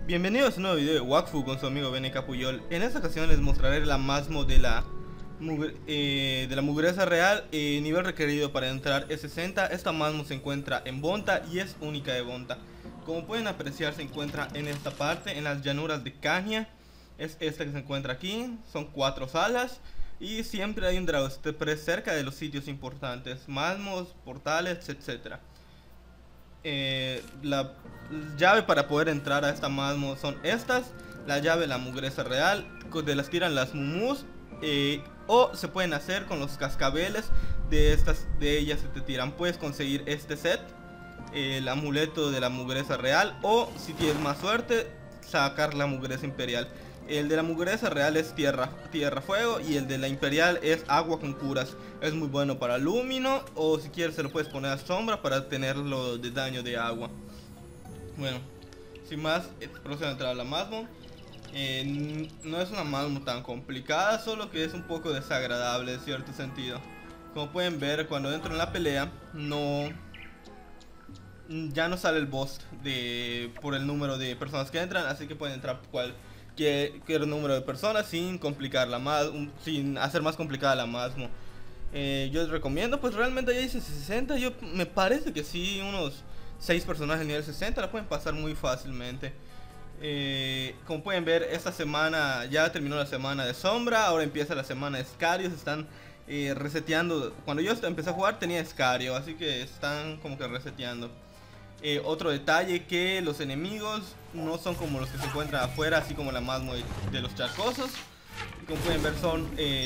Bienvenidos a un nuevo video de Wakfu con su amigo BNK Puyol. En esta ocasión les mostraré la Masmo de la Mugreza Real. Nivel requerido para entrar es 60. Esta Masmo se encuentra en Bonta y es única de Bonta. Como pueden apreciar, se encuentra en esta parte, en las llanuras de Caña. Es esta que se encuentra aquí. Son 4 salas y siempre hay un Dragonstep cerca de los sitios importantes, Masmos, portales, etcétera. La llave para poder entrar a esta Masmo son estas. La llave de la Mugreza Real, de las tiran las Mumus, o se pueden hacer con los cascabeles. De ellas se te tiran. Puedes conseguir este set, el amuleto de la Mugreza Real, o si tienes más suerte, sacar la Mugreza Imperial. El de la Mugreza Real es tierra, fuego, y el de la Imperial es agua con curas. Es muy bueno para Lumino, o si quieres se lo puedes poner a sombra para tenerlo de daño de agua. Bueno, sin más, procedo a entrar a la Masmo. No es una Masmo tan complicada, solo que es un poco desagradable en cierto sentido. Como pueden ver, cuando entro en la pelea, ya no sale el boss por el número de personas que entran, así que pueden entrar cualquier número de personas sin sin hacer más complicada la Masmo. Yo les recomiendo, pues realmente ya hice 60. Me parece que sí, unos 6 personajes nivel 60 la pueden pasar muy fácilmente. Como pueden ver, esta semana ya terminó la semana de sombra. Ahora empieza la semana de Escario. Se están reseteando. Cuando yo empecé a jugar tenía Escario, así que están como que reseteando. Otro detalle, que los enemigos no son como los que se encuentran afuera, así como la Masmo de los charcosos. Como pueden ver, son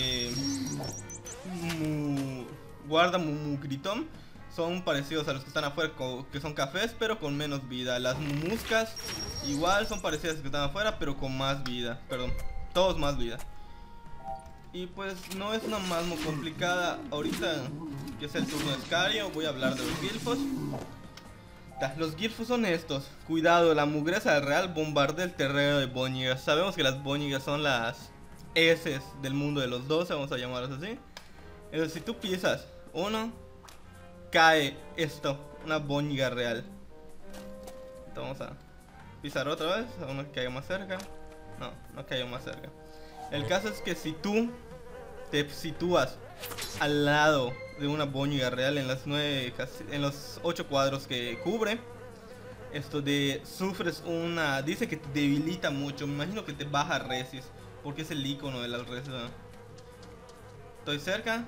guarda Mugritón. Son parecidos a los que están afuera, que son cafés, pero con menos vida. Las Mumuscas igual son parecidas a los que están afuera, pero con más vida. Perdón, todos más vida. Y pues no es una Masmo complicada. Ahorita que es el turno de Escario, voy a hablar de los Gilfos. Los Gilfos son estos. Cuidado, la Mugreza Real bombardea el terreno de Bóñigas. Sabemos que las Bóñigas son las heces del mundo de los 12, vamos a llamarlos así. Entonces, si tú pisas uno, cae una Bóñiga Real. Entonces, vamos a pisar otra vez, a uno que caiga más cerca. No caiga más cerca. El caso es que si tú te sitúas al lado de una Bóñiga Real en los 8 cuadros que cubre, sufres dice que te debilita mucho. Me imagino que te baja Resis, porque es el icono de las Resis, ¿no? Estoy cerca.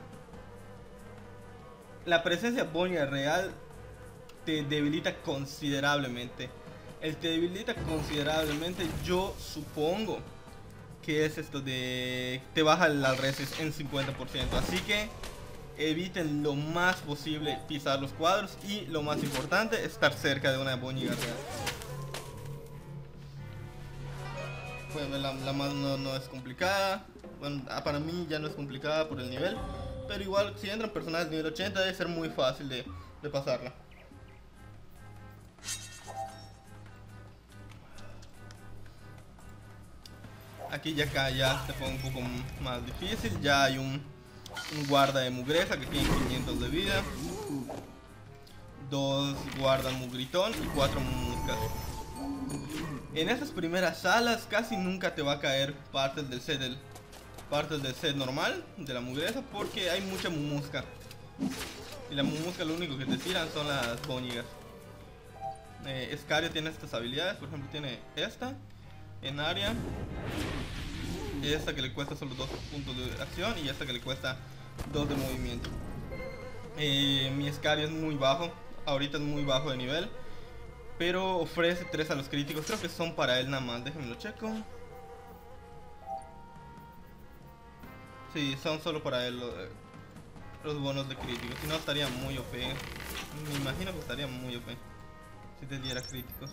La presencia de Bóñiga Real te debilita considerablemente. Yo supongo que es te baja la Resis en 50%. Así que eviten lo más posible pisar los cuadros, y lo más importante, estar cerca de una Bóñiga Real. Pueden ver, la más no es complicada. Bueno, para mí ya no es complicada por el nivel, pero igual si entran personajes nivel 80 debe ser muy fácil de pasarla. Aquí ya se pone un poco más difícil. Ya hay un guarda de Mugreza que tiene 500 de vida, 2 guardas Mugritón y 4 Mumuscas. En estas primeras salas casi nunca te va a caer partes del set normal de la Mugreza, porque hay mucha Mumusca. Y la Mumusca lo único que te tiran son las Bóñigas. Escario tiene estas habilidades, por ejemplo tiene esta en área, esta que le cuesta solo 2 puntos de acción, y esta que le cuesta 2 de movimiento. Mi Escario es muy bajo, ahorita es muy bajo de nivel, pero ofrece 3 a los críticos. Creo que son para él nada más, déjenme lo checo. Sí, son solo para él los bonos de críticos. Si no, estaría muy OP. Me imagino que estaría muy OP si te diera críticos.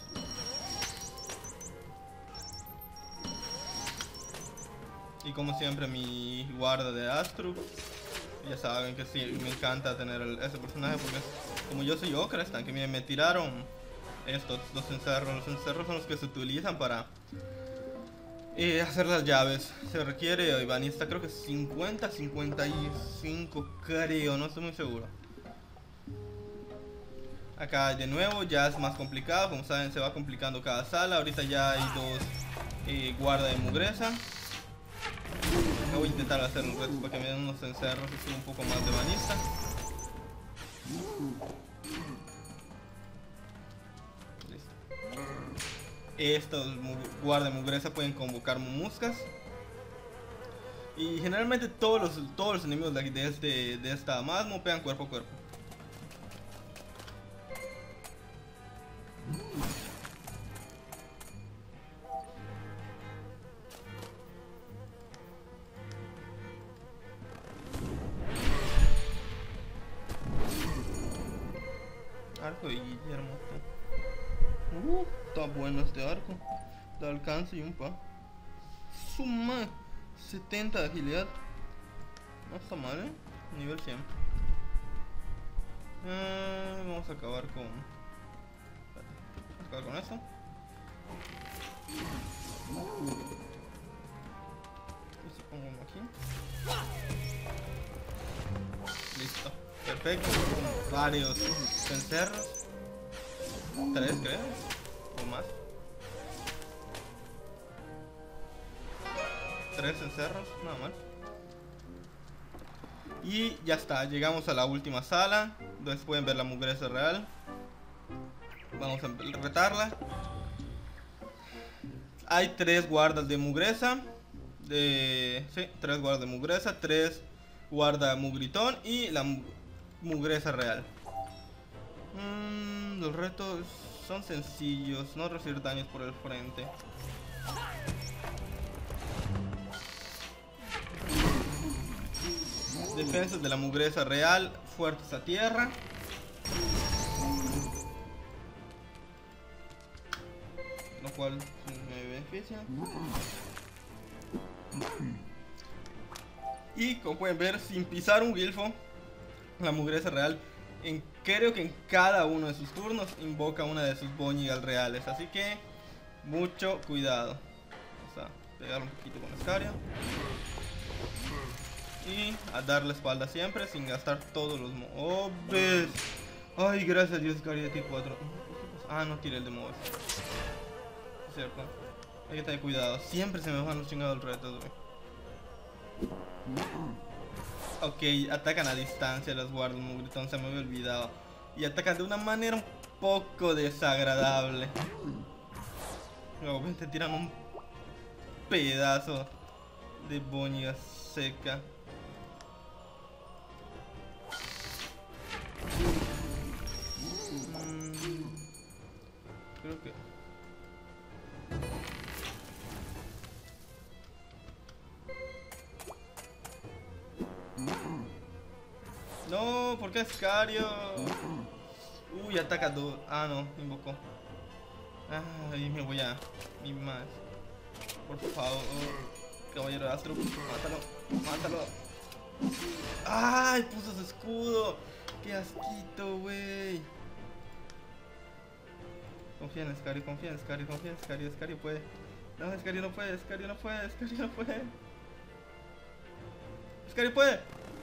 Y como siempre, mi guarda de Astrup. Ya saben que sí, me encanta tener ese personaje, porque como yo soy Ocrestan, que me tiraron los encerros. Los encerros son los que se utilizan para hacer las llaves. Se requiere Ibanista, creo que 50, 55, creo, no estoy muy seguro. Acá de nuevo ya es más complicado, como saben se va complicando cada sala. Ahorita ya hay dos guarda de mugreza. Voy a intentar hacer un reto para que me den unos encerros y un poco más de banista. Listo. Estos guarda de mugreza pueden convocar mumuscas. Y generalmente todos los enemigos de esta masmo pegan cuerpo a cuerpo. Arco de Guillermo. Está bueno este arco. Da alcance y un pa. Suma 70 de agilidad. No está mal, nivel 100. Vamos a acabar con... Vamos a acabar con esto. Y si pongo uno aquí. Listo. Perfecto. Varios cencerros. 3 creo. O más. 3 encerros, nada mal. Y ya está, llegamos a la última sala, donde pueden ver la mugreza real. Vamos a retarla. Hay 3 guardas de mugreza. Sí, 3 guardas de mugreza, 3 guarda mugritón y la mugreza real. Los retos son sencillos, no recibir daños por el frente. Defensas de la mugreza real, fuertes a tierra. Lo cual me beneficia. Y como pueden ver, sin pisar un Gilfo, la mugreza real, creo que en cada uno de sus turnos invoca una de sus Bonigal reales. Así que mucho cuidado. Vamos a pegar un poquito con Escaria. Y a dar la espalda siempre sin gastar todos los mobs. Ay, gracias a Dios, Escaria de T4. Ah, no tiré el de mobs. Es cierto. Hay que tener cuidado. Siempre se me van los chingados retos, güey. Ok, atacan a distancia los guardas mugritón, se me había olvidado. Y atacan de una manera un poco desagradable. Luego te tiran un pedazo de boña seca. Creo que... No, ¿por qué Escario? Uy, ataca dos. Ah, no, invocó. Ay, me voy a... Mi más. Por favor. Caballero de Astro. Mátalo. Mátalo. Ay, puso su escudo. Qué asquito, wey. Confía en Escario, confía en Escario, confía en Escario. Escario puede. No, Escario no puede, Escario no puede, Escario no puede. Escario puede.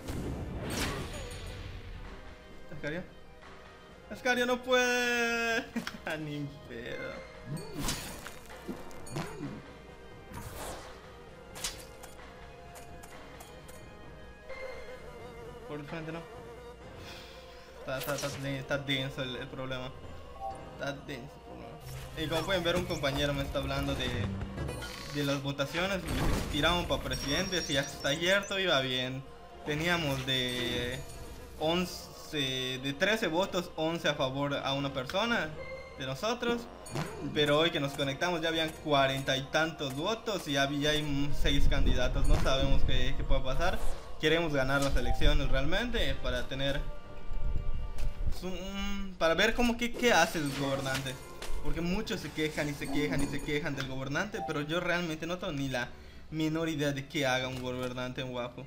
Escario. Escario no puede. Ni pedo. Por el frente no. Está denso el problema. Está denso el problema. Y como pueden ver, un compañero me está hablando de las votaciones que se tiraban para presidentes. Y hasta ayer todo iba bien. Teníamos de 13 votos, 11 a favor a una persona de nosotros. Pero hoy que nos conectamos ya habían 40 y tantos votos y ya hay 6 candidatos. No sabemos qué puede pasar. Queremos ganar las elecciones realmente para tener... para ver cómo qué hace el gobernante. Porque muchos se quejan y se quejan y se quejan del gobernante, pero yo realmente no tengo ni la menor idea de qué haga un gobernante en Waffle.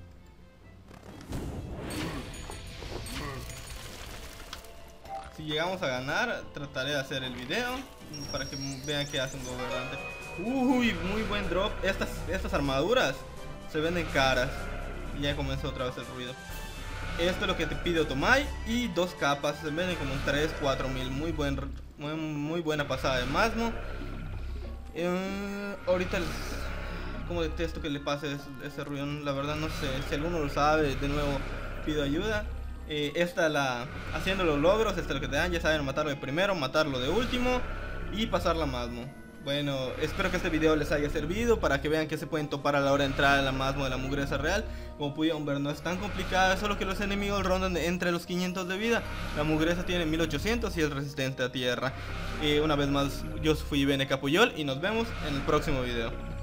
Si llegamos a ganar, trataré de hacer el video para que vean qué hace un gobernante. Uy, muy buen drop. Estas armaduras se venden caras. Y ya comenzó otra vez el ruido. Esto es lo que te pide Otomai. Y 2 capas, se venden como 3, 4 mil. Muy buena pasada de Masmo. Ahorita como detesto que le pase ese ruido, la verdad no sé. Si alguno lo sabe, de nuevo pido ayuda. Haciendo los logros, esto es lo que te dan. Ya saben, matarlo de primero, matarlo de último y pasar la Masmo. Bueno, espero que este video les haya servido para que vean que se pueden topar a la hora de entrar a la Masmo de la Mugresa real. Como pudieron ver, no es tan complicada, solo que los enemigos rondan entre los 500 de vida. La Mugresa tiene 1800 y es resistente a tierra. Una vez más, yo fui BNK Puyol y nos vemos en el próximo video.